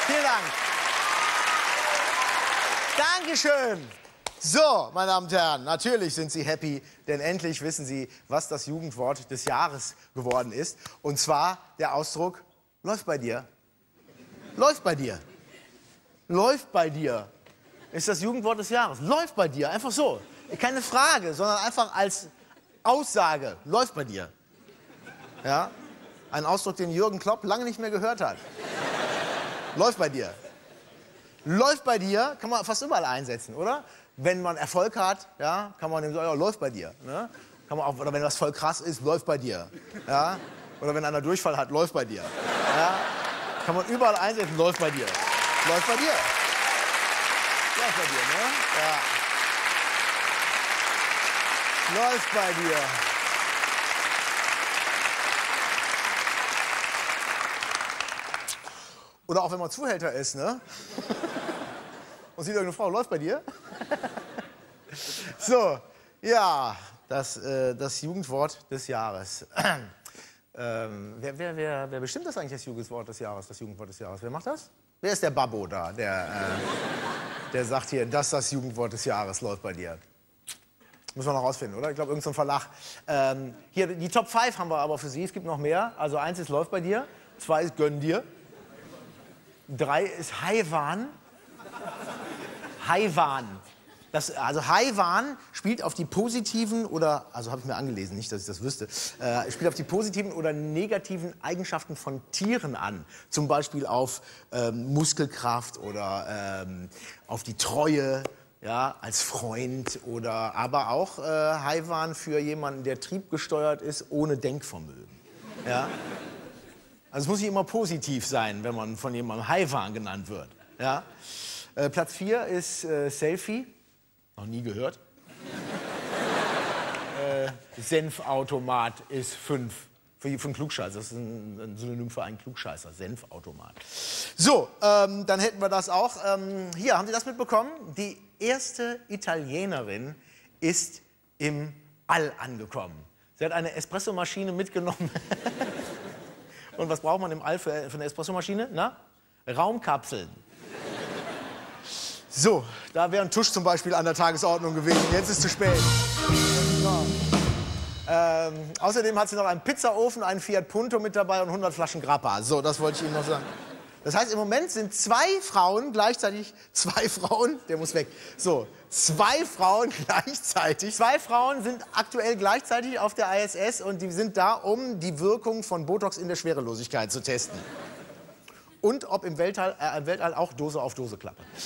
Vielen Dank. Dankeschön. So, meine Damen und Herren, natürlich sind Sie happy, denn endlich wissen Sie, was das Jugendwort des Jahres geworden ist. Und zwar der Ausdruck, läuft bei dir. Läuft bei dir. Läuft bei dir ist das Jugendwort des Jahres. Läuft bei dir, einfach so. Keine Frage, sondern einfach als Aussage. Läuft bei dir. Ja? Ein Ausdruck, den Jürgen Klopp lange nicht mehr gehört hat. Läuft bei dir. Läuft bei dir kann man fast überall einsetzen, oder? Wenn man Erfolg hat, ja, kann man dem sagen, ja, läuft bei dir. Ne? Kann man auch, oder wenn was voll krass ist, läuft bei dir. Ja? Oder wenn einer Durchfall hat, läuft bei dir. Ja? Kann man überall einsetzen, läuft bei dir. Läuft bei dir. Läuft bei dir, ne? Ja. Läuft bei dir. Oder auch wenn man Zuhälter ist, ne? Und sieht irgendeine Frau, läuft bei dir? So, ja, das Jugendwort des Jahres. Wer bestimmt das eigentlich, das Jugendwort des Jahres, das Jugendwort des Jahres? Wer macht das? Wer ist der Babbo da, der sagt hier, das Jugendwort des Jahres läuft bei dir? Müssen wir noch rausfinden, oder? Ich glaube, irgendein Verlag. Hier, die Top 5 haben wir aber für Sie. Es gibt noch mehr. Also 1 ist läuft bei dir, 2 ist gönn dir, 3 ist Haiwan. Haiwan. Also Haiwan spielt auf die positiven oder, also habe ich mir angelesen, nicht, dass ich das wüsste, spielt auf die positiven oder negativen Eigenschaften von Tieren an. Zum Beispiel auf Muskelkraft oder auf die Treue, ja, als Freund oder aber auch Haiwan für jemanden, der triebgesteuert ist, ohne Denkvermögen. Ja? Also es muss nicht immer positiv sein, wenn man von jemandem Haiwan genannt wird. Ja? Platz 4 ist Selfie. Noch nie gehört. Senfautomat ist 5. Für einen Klugscheißer. Das ist ein Synonym für einen Klugscheißer. Senfautomat. So, dann hätten wir das auch. Hier, haben Sie das mitbekommen? Die erste Italienerin ist im All angekommen. Sie hat eine Espressomaschine mitgenommen. Und was braucht man im All für eine Espressomaschine? Na? Raumkapseln. So, da wäre ein Tusch zum Beispiel an der Tagesordnung gewesen. Jetzt ist es zu spät. So. Außerdem hat sie noch einen Pizzaofen, einen Fiat Punto mit dabei und 100 Flaschen Grappa. So, das wollte ich Ihnen noch sagen. Das heißt, im Moment sind 2 Frauen gleichzeitig, 2 Frauen, der muss weg. So, 2 Frauen gleichzeitig. 2 Frauen sind aktuell gleichzeitig auf der ISS und die sind da, um die Wirkung von Botox in der Schwerelosigkeit zu testen. Und ob im Weltall auch Dose auf Dose klappe.